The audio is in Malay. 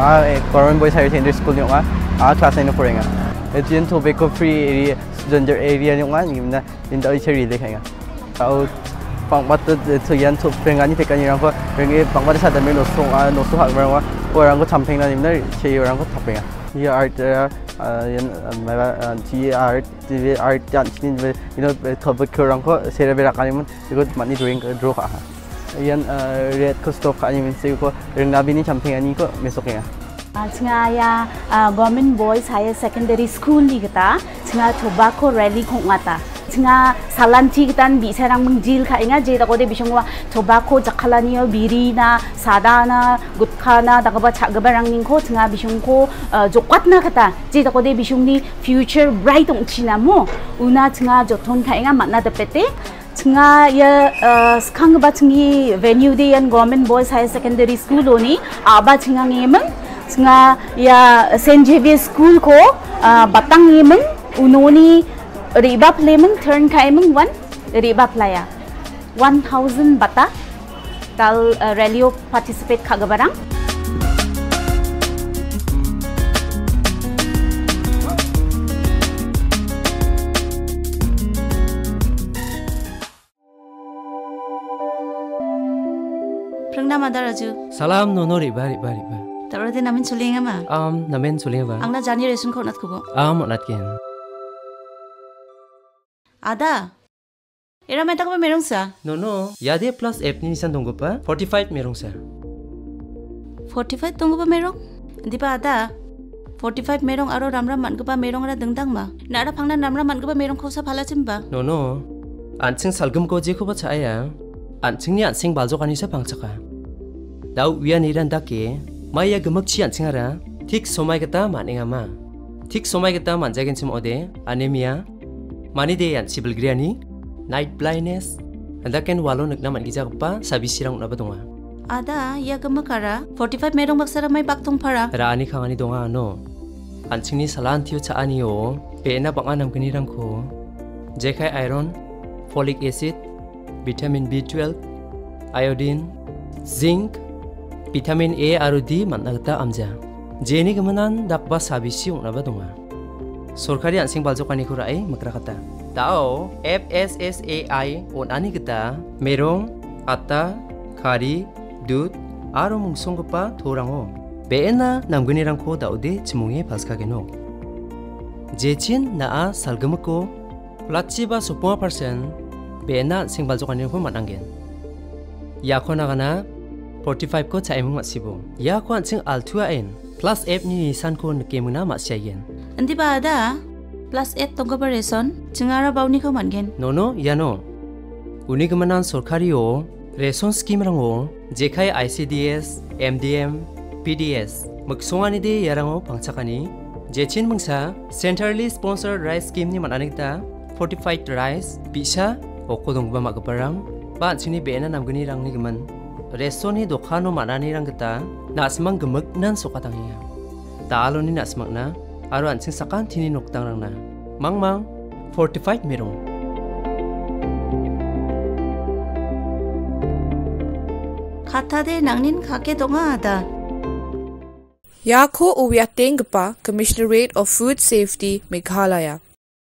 government boys higher secondary school yung class 9 po rin nga. Ito yung tobacco free area, gender area yung yung na yung daw siya really kaya. pangbatut ito yan to pengan이 백간이랑 거 여기 pangbatut sa dami 노소 하고 orang ko camping na nimna siya orang ko tapinga. Iya art yan art yan sinin tobacco orang ko serebra kanimun ikut mani drawing draw ka. Yan red ko stock kanimun siya ko ring nabi ni camping ani ko mesoknya. Chinga ya government boys higher secondary school ni kita chinga tobacco rally kong ngata. Chinga salanti kitan bi serang mengjil ka inga je takode bisongwa tobacco jakhalaniyo biri na sada na gutkha na takaba chagabarang ningko chinga bisongko jokwat na kata je takode bisongni future bright ong china mo una chinga joton ka inga matna depete chinga ya skang ba chingi venue de yan government boys higher secondary school oni aba chinga ngemeng chinga ya St. Xavier school ko batang ngemeng unoni riba playment turn kaimeng one riba playa 1000 bata tal rally participate kagabarang Prangnam adaraju salam nonori bari tarode namin sulinga ma namen sulinga ba angna jani resun ko nat kubo monat ken Ada, era mai tak apa merong sa? No, yade plus F ni nisan tunggu pa 45 merong sa. 45 tunggu pa merong? Hindi pa ada. 45 merong aro ramram man pa merong ara dingtang ma. Na ara phangna ramram man pa merong ko sa phala chimba. No. Anching salgum ko je ko ba chaya. Anching ni anching baljo kani sa pangchaka. Dau wian iran dake maya gemak chi anching ara. Thik somai kata maninga ma. Thik somai kata manjagen chim ode anemia. Mani de yan sibel griani, night blindness, anda ken walo nagna man gijak pa sabi sirang na batunga. Ada ya gemakara 45 merong baksara mai baktong para. Raani khangani donga no. Anchingni salan thiyo cha anio, pena banganam kini rangko. Jekai iron, folic acid, vitamin B12, iodine, zinc, vitamin A aru D managta amja. Jeni gamanan dakba sabi siung na batunga. Sorkari ansing baljokani ko rai makrakata. Tao FSSAI on ani kita merong ata kari dud aro mongsonggipa torango. Beena namgunirangko daude chimunge paskageno. Jechin naa salgumko platchiba 10% beena ansing baljokani ko mananggen. Yako nagana 45 ko chaimung masibo. Yako ansing altua en plus F ni nisan ko nakemuna masyayen. Andi ba ada plus 8 tongga reson chingara bauni ko mangen no yano uni gamanan sorkario reson scheme rango jekai ICDS MDM PDS maksongani de yarango pangchakani jechin mungsa centrally sponsored rice scheme ni mananigta fortified rice bisa okodongba magaparang ba chini bena namguni rangni gaman resoni dokano manani ranggata nasmang gemek nan sokatangiya taloni nasmakna aro ansing sakan tini noktang rangna mangmang 45 merong kata de nangnin kake donga ada Yako uwiatenggipa Commissionerate of Food Safety Meghalaya